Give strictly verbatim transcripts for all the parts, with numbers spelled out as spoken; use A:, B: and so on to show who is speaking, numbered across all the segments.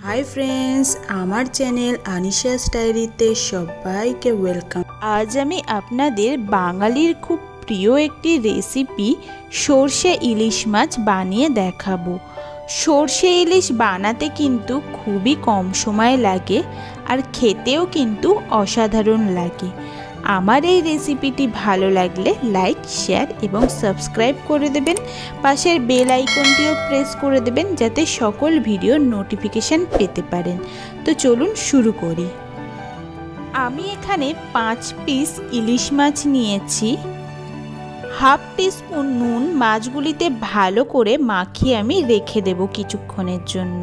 A: हाय friends आमार channel Anisha's डायरीते सबाइके वेलकाम।
B: आज आमी आपनादेर बांगालिर खूब प्रिय एकटी रेसिपि सर्षे इलिश माछ बानिये देखाबो। सर्षे इलिश बानाते किन्तु खूबई कम समय लागे और खेतेও किन्तु असाधारण लागे। आमार এই রেসিপিটি ভালো লাগলে লাইক শেয়ার এবং সাবস্ক্রাইব করে দেবেন। পাশের বেল আইকনটিও প্রেস করে দেবেন যাতে সকল ভিডিওর নোটিফিকেশন পেতে পারেন। তো চলুন শুরু করি। আমি এখানে পাঁচ পিস ইলিশ মাছ নিয়েছি। হাফ টিস্পুন নুন মাছগুলিতে ভালো করে মাখিয়ে আমি রেখে দেব কিছুক্ষণের জন্য।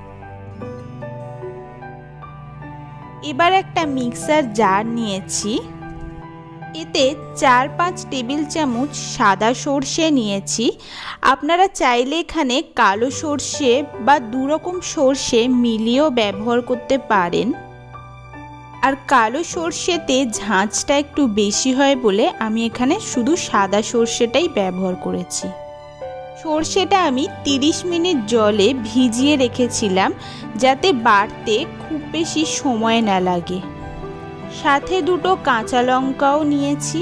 B: এবার একটা মিক্সার জার নিয়েছি। এতে চার পাঁচ টেবিল চামচ সাদা সর্ষে নিয়েছি। আপনারা চাইলে এখানে কালো সর্ষে বা দু রকম সর্ষে মিলিয়েও ব্যবহার করতে পারেন। আর কালো সর্ষেতে ঝাঁঝটা একটু বেশি হয় বলে আমি এখানে শুধু সাদা সর্ষেটাই ব্যবহার করেছি। সর্ষেটা আমি তিরিশ মিনিট জলে ভিজিয়ে রেখেছিলাম যাতে বাড়তে খুব বেশি সময় না লাগে। সাথে দুটো কাঁচা লঙ্কাও নিয়েছি।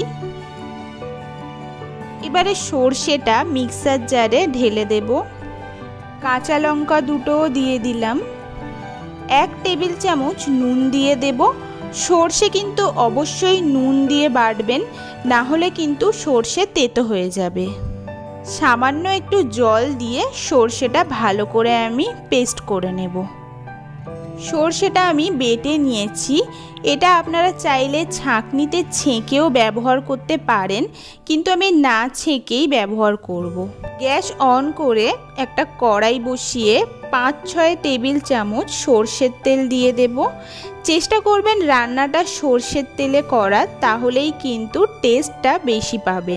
B: এবারে সর্ষেটা মিক্সার জারে ঢেলে দেব। কাঁচা লঙ্কা দুটোও দিয়ে দিলাম। এক টেবিল চামচ নুন দিয়ে দেব। সর্ষে কিন্তু অবশ্যই নুন দিয়ে বাটবেন, না হলে কিন্তু সর্ষে তেতো হয়ে যাবে। সামান্য একটু জল দিয়ে সর্ষেটা ভালো করে আমি পেস্ট করে নেব। সর্ষেটা আমি বেটে নিয়েছি। এটা আপনারা চাইলে ছাঁকনিতে ছেঁকেও ব্যবহার করতে পারেন, কিন্তু আমি না ছেঁকেই ব্যবহার করব। গ্যাস অন করে একটা কড়াই বসিয়ে পাঁচ ছয় টেবিল চামচ সর্ষের তেল দিয়ে দেব। চেষ্টা করবেন রান্নাটা সর্ষের তেলে করার, তাহলেই কিন্তু টেস্টটা বেশি পাবেন।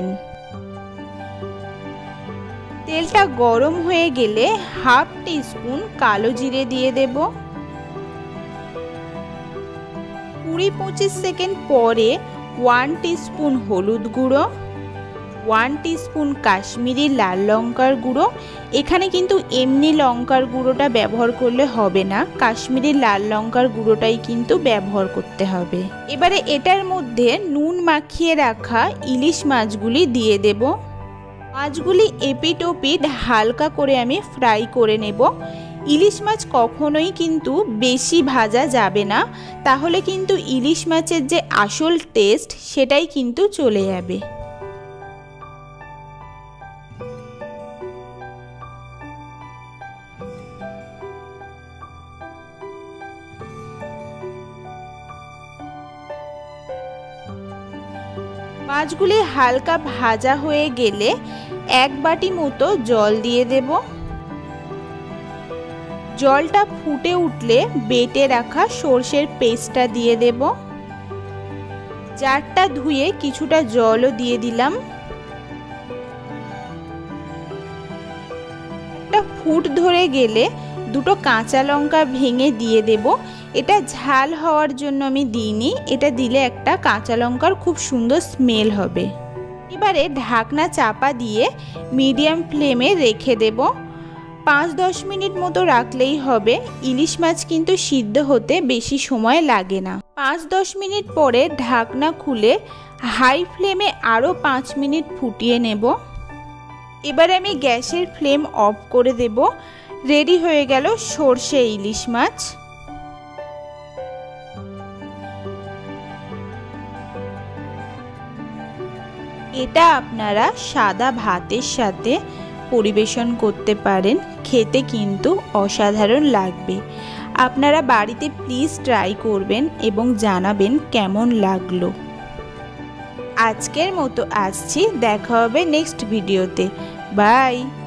B: তেলটা গরম হয়ে গেলে হাফ টিস্পুন কালো জিরে দিয়ে দেব। কুড়ি পঁচিশ সেকেন্ড পরে ওয়ান টিস্পুন হলুদ গুঁড়ো, ওয়ান টিস্পুন কাশ্মীরি লাল লঙ্কার গুঁড়ো। এখানে কিন্তু এমনি লঙ্কার গুঁড়োটা ব্যবহার করলে হবে না, কাশ্মীরি লাল লঙ্কার গুঁড়োটাই কিন্তু ব্যবহার করতে হবে। এবারে এটার মধ্যে নুন মাখিয়ে রাখা ইলিশ মাছগুলি দিয়ে দেব। মাছগুলি এপিট ওপিট হালকা করে আমি ফ্রাই করে নেব। ইলিশ মাছ কখনোই কিন্তু বেশি ভাজা যাবে না, তাহলে কিন্তু ইলিশ মাছের যে আসল টেস্ট সেটাই কিন্তু চলে যাবে। মাছগুলি হালকা ভাজা হয়ে গেলে এক বাটি মতো জল দিয়ে দেব। জলটা ফুটে উঠলে বেটে রাখা সর্ষের পেস্টটা দিয়ে দেব। জারটা ধুয়ে কিছুটা জলও দিয়ে দিলাম। একটা ফুট ধরে গেলে দুটো কাঁচা লঙ্কা ভেঙে দিয়ে দেব। এটা ঝাল হওয়ার জন্য আমি দিইনি, এটা দিলে একটা কাঁচা লঙ্কার খুব সুন্দর স্মেল হবে। এবারে ঢাকনা চাপা দিয়ে মিডিয়াম ফ্লেমে রেখে দেব। পাঁচ দশ মিনিট মতো রাখলেই হবে। ইলিশ মাছ কিন্তু সিদ্ধ হতে বেশি সময় লাগে না। পাঁচ দশ মিনিট পরে ঢাকনা খুলে হাই ফ্লেমে আরও পাঁচ মিনিট ফুটিয়ে নেব। এবারে আমি গ্যাসের ফ্লেম অফ করে দেব। রেডি হয়ে গেল সর্ষে ইলিশ মাছ। এটা আপনারা সাদা ভাতের সাথে পরিবেশন করতে পারেন, খেতে কিন্তু অসাধারণ লাগবে। আপনারা বাড়িতে প্লিজ ট্রাই করবেন এবং জানাবেন কেমন লাগলো। আজকের মতো আসছি, দেখা হবে নেক্সট ভিডিওতে। বাই।